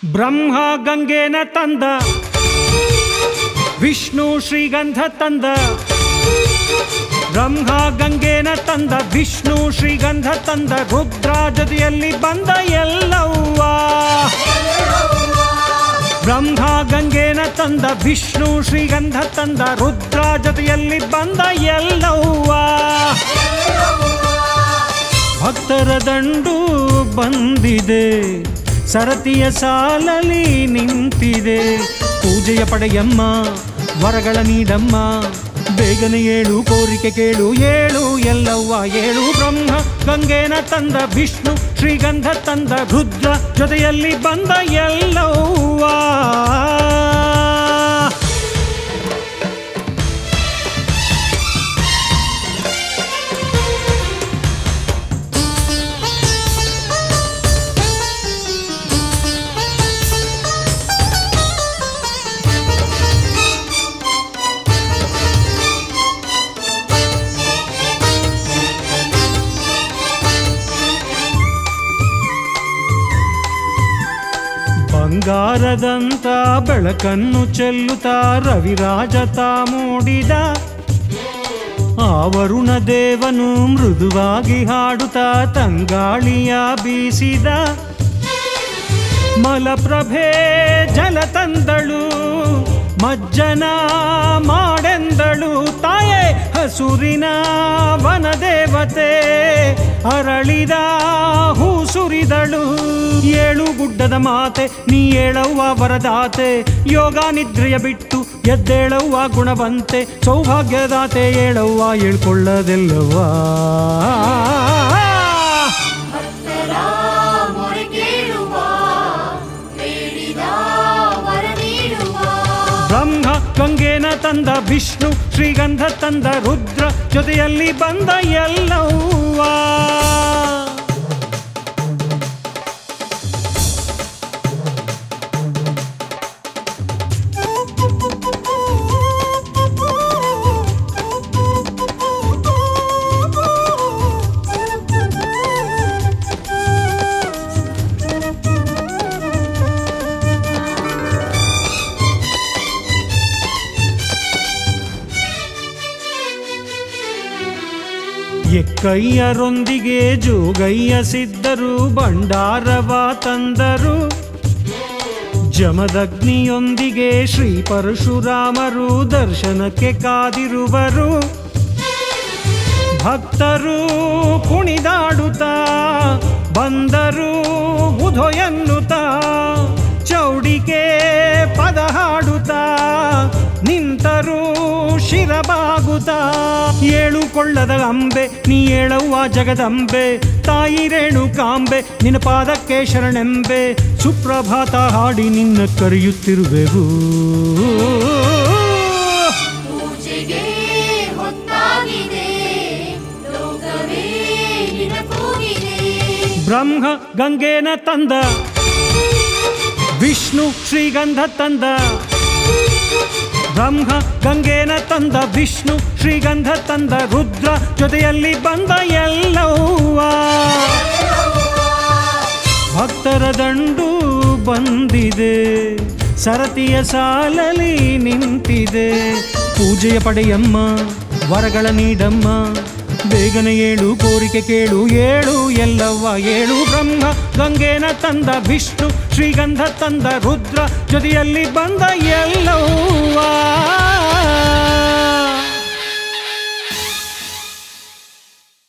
ಬ್ರಹ್ಮ ಗಂಗೆನ ತಂದ, ವಿಷ್ಣು ಶ್ರೀಗಂಧ ತಂದ. ಬ್ರಹ್ಮ ಗಂಗೆನ ತಂದ, ವಿಷ್ಣು ಶ್ರೀಗಂಧ ತಂದ, ರುದ್ರ ಜೊತೆಯಲ್ಲಿ ಬಂದ ಎಲ್ಲವ್ವ. ಬ್ರಹ್ಮ ಗಂಗೆನ ತಂದ, ವಿಷ್ಣು ಶ್ರೀಗಂಧ ತಂದ, ರುದ್ರ ಜೊತೆಯಲ್ಲಿ ಬಂದ ಎಲ್ಲವ್ವ. ಭಕ್ತರ ದಂಡು ಬಂದಿದೆ, ಸರತಿಯ ಸಾಲಲಿ ನಿಂತಿದೆ. ಪೂಜೆಯ ಪಡೆಯಮ್ಮ, ವರಗಳ ನೀಡಮ್ಮ, ಬೇಗನೆ ಏಳು ಕೋರಿಕೆ ಕೇಳು, ಏಳು ಎಲ್ಲವ್ವ ಏಳು. ಬ್ರಹ್ಮ ಗಂಗೆನ ತಂದ, ವಿಷ್ಣು ಶ್ರೀಗಂಧ ತಂದ, ರುದ್ರ ಜೊತೆಯಲ್ಲಿ ಬಂದ ಎಲ್ಲವ್ವ. ಬಂಗಾರದಂತ ಬೆಳಕನ್ನು ಚೆಲ್ಲುತ್ತಾ ರವಿರಾಜ ತಾ ಮೂಡಿದ. ಆ ವರುಣ ದೇವನು ಮೃದುವಾಗಿ ಹಾಡುತ್ತಾ ತಂಗಾಳಿಯ ಬೀಸಿದ. ಮಲಪ್ರಭೆ ಜಲ ತಂದಳು, ಮಜ್ಜನ ಮಾಡೆಂದಳು ತಾಯೇ. ಹಸುರಿನ ವನದೇವತೆ ಅರಳಿದ ಹೂ ಸುರಿದಳು. ಏಳು ಗುಡ್ಡದ ಮಾತೆ ನೀ ಏಳವ್ವ ವರದಾತೆ, ಯೋಗ ನಿದ್ರೆಯ ಬಿಟ್ಟು ಎದ್ದೇಳವ್ವ ಗುಣವಂತೆ. ಸೌಭಾಗ್ಯದಾತೆ ಏಳವ್ವ ಹೇಳ್ಕೊಳ್ಳದೆಲ್ಲವ್ವ. ಬ್ರಹ್ಮ ಗಂಗೆನ ತಂದ, ವಿಷ್ಣು ಶ್ರೀಗಂಧ ತಂದ, ರುದ್ರ ಜೊತೆಯಲ್ಲಿ ಬಂದ ಎಲ್ಲವ್ವ. ಎಕ್ಕಯ್ಯರೊಂದಿಗೆ ಜೋಗಯ್ಯ ಸಿದ್ಧರು ಭಂಡಾರವ ತಂದರು. ಜಮದಗ್ನಿಯೊಂದಿಗೆ ಶ್ರೀ ಪರಶುರಾಮರು ದರ್ಶನಕ್ಕೆ ಕಾದಿರುವರು. ಭಕ್ತರು ಕುಣಿದಾಡುತ್ತಾ ಬಂದರು ಬುಧೋ ಎನ್ನುತ್ತಾ, ಚೌಡಿಕೆ ಪದ ಹಾಡುತ್ತಾ ನಿಂತರು ಶಿರಬಾಗುತ್ತಾ. ಏಳು ಕೊಳ್ಳದ ಅಂಬೆ ನೀ ಏಳವ್ವ ಜಗದಂಬೆ, ತಾಯಿ ರೇಣುಕಾಂಬೆ ನಿನ್ನ ಪಾದಕ್ಕೆ ಶರಣೆಂಬೆ. ಸುಪ್ರಭಾತ ಹಾಡಿ ನಿನ್ನ ಕರೆಯುತ್ತಿರುವೆವು. ಬ್ರಹ್ಮ ಗಂಗೆನ ತಂದ, ವಿಷ್ಣು ಶ್ರೀಗಂಧ ತಂದ. ಬ್ರಹ್ಮ ಗಂಗೆನ ತಂದ, ವಿಷ್ಣು ಶ್ರೀಗಂಧ ತಂದ, ರುದ್ರ ಜೊತೆಯಲ್ಲಿ ಬಂದ ಎಲ್ಲವ್ವ. ಭಕ್ತರ ದಂಡು ಬಂದಿದೆ, ಸರತಿಯ ಸಾಲಲಿ ನಿಂತಿದೆ. ಪೂಜೆಯ ಪಡೆಯಮ್ಮ, ವರಗಳ ನೀಡಮ್ಮ, ಬೇಗನೆ ಏಳು ಕೋರಿಕೆ ಕೇಳು, ಏಳು ಎಲ್ಲವ್ವ ಏಳು. ಬ್ರಹ್ಮ ಗಂಗೆನ ತಂದ, ವಿಷ್ಣು ಶ್ರೀಗಂಧ ತಂದ, ರುದ್ರ ಜೊತೆಯಲ್ಲಿ ಬಂದ ಎಲ್ಲವ್ವ.